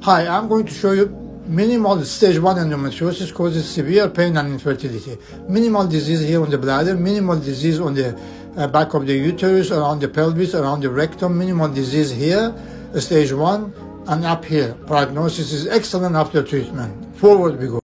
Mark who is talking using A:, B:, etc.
A: Hi, I'm going to show you minimal stage 1 endometriosis causes severe pain and infertility. Minimal disease here on the bladder, minimal disease on the back of the uterus, around the pelvis, around the rectum, minimal disease here, stage 1, and up here. Prognosis is excellent after treatment. Forward we go.